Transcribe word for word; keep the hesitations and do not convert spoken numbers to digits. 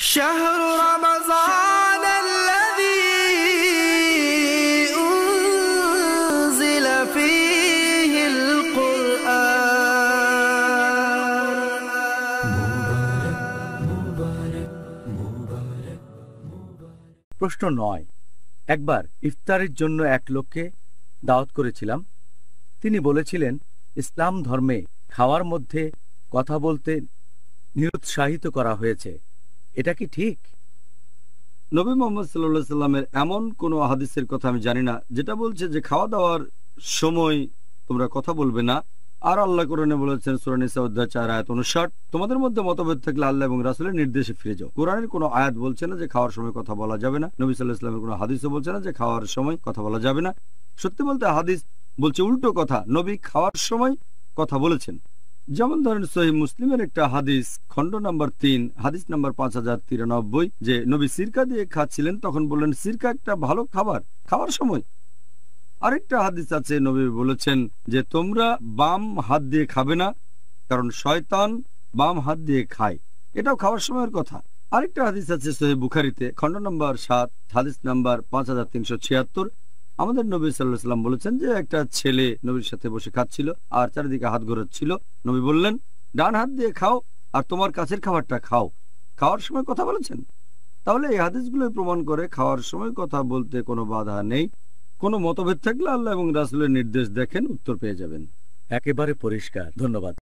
شهر رمضان الذي أنزل فيه القرآن। প্রশ্ন নয়। একবার ইফতারের জন্য এক লোককে দাওয়াত করেছিলাম। তিনি বলেছিলেন ইসলাম ধর্মে খাওয়ার মধ্যে কথা বলতে নিরুৎসাহিত করা হয়েছে, এটা কি ঠিক? নবী মুহাম্মদ সাল্লাল্লাহু আলাইহি সাল্লামের এমন কোনো হাদিসের কথা আমি জানি না যেটা বলছে যে খাওয়া দাওয়ার সময় তোমরা কথা বলবে না। আর আল্লাহ কোরআনে বলেছেন সূরা নিসা অধ্যায় চার আয়াত উনষাট, তোমাদের মধ্যে মতভেদ থাকলে আল্লাহ এবং রাসূলের নির্দেশে ফিরে যাও। কোরআনের কোনো আয়াত বলছে না যে খাওয়ার সময় কথা বলা যাবে না। নবী সাল্লাল্লাহু আলাইহি সাল্লামের কোনো হাদিসও বলছে না যে খাওয়ার সময় কথা বলা যাবে না। সত্যি বলতে হাদিস বলছে উল্টো কথা, নবী খাওয়ার সময় কথা বলেছেন। যেমন ধরেন সহিহ মুসলিমের একটা হাদিস খণ্ড নাম্বার তিন হাদিস নাম্বার পাঁচ হাজার তিরানব্বই যে নবী সিরকা দিয়ে খাচ্ছিলেন, তখন বললেন সিরকা একটা ভালো খাবার খাওয়ার সময়। আরেকটা হাদিস আছে নবী বলেছেন যে তোমরা বাম হাত দিয়ে খাবে না, কারণ শয়তান বাম হাত দিয়ে খায়, এটাও খাওয়ার সময়ের কথা। আরেকটা হাদিস আছে সহিহ বুখারীতে খণ্ড নাম্বার সাত হাদিস নাম্বার পাঁচ হাজার তিনশো ছিয়াত্তর। আমাদের নবী সাল্লাল্লাহু আলাইহি সাল্লাম বলেছেন যে একটা ছেলে নবীর সাথে বসে খাচ্ছিল আর চারিদিকে হাত ঘোরাচ্ছিল। নবী বললেন ডান হাত দিয়ে খাও আর তোমার কাছের খাবারটা খাও। খাওয়ার সময় কথা বলেছেন। তাহলে এই হাদিসগুলো প্রমাণ করে খাওয়ার সময় কথা বলতে কোনো বাধা নেই। কোনো মতভেদ থাকলে আল্লাহ এবং রাসূলের নির্দেশ দেখেন, উত্তর পেয়ে যাবেন। একেবারে পরিষ্কার। ধন্যবাদ।